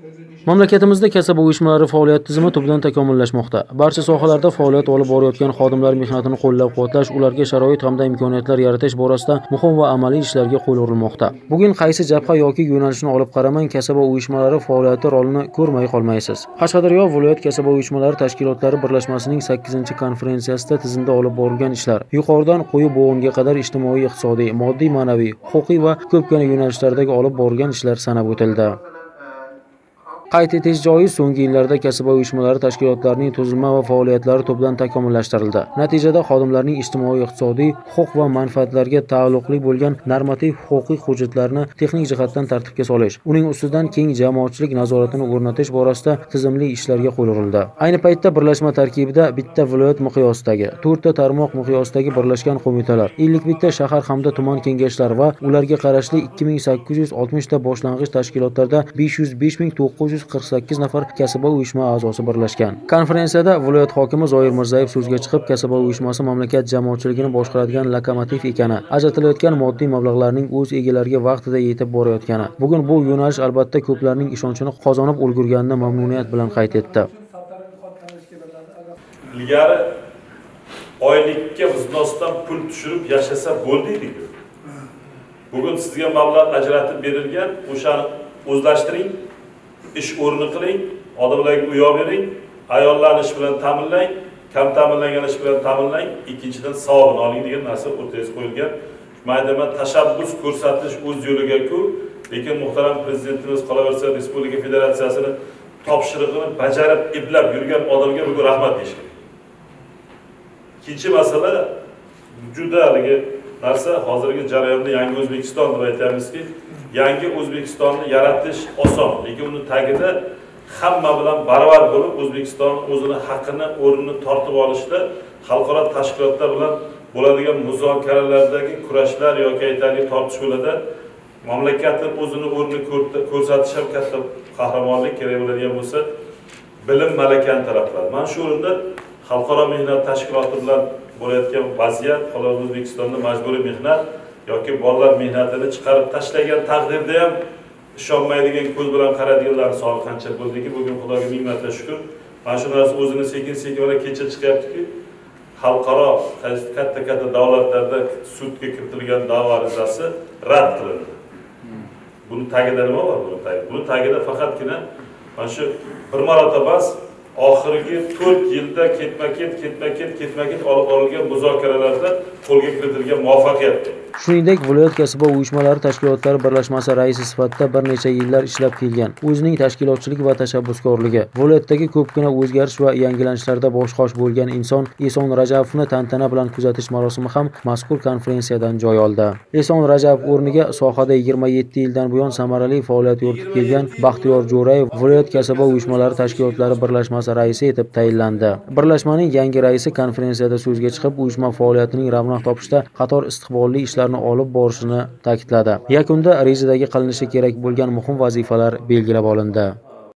Mamlakatimizda kasaba uyushmalari faoliyat tizimi tubdan takomillashmoqda. Barcha sohalarda faoliyat olib borayotgan xodimlar mehnatini qo'llab-quvvatlash, ularga sharoit hamda imkoniyatlar yaratish borasida muhim va amaliy ishlarga qo'l urilmoqda. Bugun qaysi jabha yoki yo'nalishni olib qaramang, kasaba uyushmalari faoliyati rolini ko'rmay qolmaysiz. Qashqadaryo viloyat kasaba uyushmalari tashkilotlari birlashmasining 8-konferensiyasida tizimda olib borilgan ishlar yuqoridan quyi bo'g'inga qadar ijtimoiy, iqtisodiy, moddiy, ma'naviy, huquqiy va ko'pgina yo'nalishlardagi olib borilgan ishlar sanab o'tildi. Qayd etish joiz, so'nggi yillarda kasaba uyushmalari tashkilotlarining tuzilma va faoliyatlari tubdan takomillashtirildi. Natijada xodimlarning ijtimoiy, iqtisodiy, huquq va manfaatlarga taalluqli bo'lgan normativ-huquqiy hujjatlarni texnik jihatdan tartibga solish, uning ustidan keng jamoatchilik nazoratini o'rnatish borasida tizimli ishlarga qo'l urildi. Ayni paytda birlashma tarkibida bitta viloyat miqyosidagi, 4 ta tarmoq miqyosidagi birlashgan qo'mitalar, 51 ta shahar hamda tuman kengashlar va ularga qarashli 2860 ta boshlang'ich tashkilotlarda 505.948 nafar kasaba uyushma a'zosi birlashgan. Konferensiyada viloyat hokimi Zoir Mirzayev so'zga chiqib, kasaba uyushmasi mamlakat jamoatchiligini boshqaradigan lokomotiv ekani, ajratilayotgan moddiy mablag'larning o'z egalariga vaqtida yetib borayotgani, bugun bu yo'nalish albatta ko'plarning ishonchini qozonib ulgurganini mamnuniyat bilan qayd etdi. Ilgari oylikka viznosdan pul tushirib yashasa bo'ldi-ku. Bugun sizga mablag' ajratib berilgan, o'shani o'zlashtiring, ish o'rni qiling, odamlarga uy bering, ayollarni ish bilan ta'minlang, kam ta'minlangan ish bilan ta'minlang, ikkinchidan savobini oling degan narsa o'rtaga qo'yilgan. Maydaman tashabbus ko'rsatish o'z yo'liga-ku, lekin muhtaram prezidentimiz qolaversa Respublika Federatsiyasini topshirig'ini bajarib, eplab yurgan odamga bugun rahmat deyish kerak. Ikkinchi masala juda haligi narsa, hozirgi jarayonda yangi O'zbekiston deb aytamizki, yangi O'zbekistonni yaratish oson, lekin uni tagida hamma bilan baravar bo'lib O'zbekiston o'zini haqqini, o'rnini tortib olishda xalqaro tashkilotlar bilan bo'ladigan muzokaralardagi kurashlar yoki aytaylik tortishuvlarda mamlakatning o'zini o'rnini ko'rsatish ham katta qahramonlik kerak bo'ladigan bo'lsa, bilim malakani talab qiladi. Mana shu o'rinda xalqaro mehnat tashkiloti bilan bo'layotgan vaziyat, hozir O'zbekistonda majburiy mehnat yoki bolalar mehnatini chiqarib tashlagan taqdirda ham ishonmaydigan ko'z bilan qaraydiganlar soni qancha bo'ldiki, bugun Xudoga ming marta shukr, mana shu narsa o'zini sekin-sekin va kecha chiqyaptiki, xalqaro katta davlatlarda sudga kiritilgan da'vo arizasi rad qilindi. Buni tagida nima bor? Buni tagida faqatgina mana shu bir marotaba oxirgi 4 yilda ketma-ket olib borilgan muzokaralarda qo'lga kiritilgan muvaffaqiyat. Shuningdek, viloyat kasaba uyushmalari tashkilotlari birlashmasi raisi sifatida bir necha yillar ishlab kelgan. O'zining tashkilotchilik va tashabbuskorligi, viloyatdagi ko'pgina o'zgarish va yangilanishlarda bosh-qosh bo'lgan inson Eson Rajabovni tantana bilan kuzatish marosimi ham mazkur konferensiyadan joy oldi. Eson Rajabov o'rniga sohada 27 yildan buyon samarali faoliyat yuritib kelgan Baxtiyor Jo'rayev viloyat kasaba uyushmalari tashkilotlari birlashmasi raisi etib tayinlandi. Birlashmaning yangi raisi konferensiyada so'zga chiqib, uyushma faoliyatining ravnaq topishda qator istiqbolli ishlarni olib borishini ta'kidladi. Yakunda rejadagi qilinishi kerak bo'lgan muhim vazifalar belgilab olindi.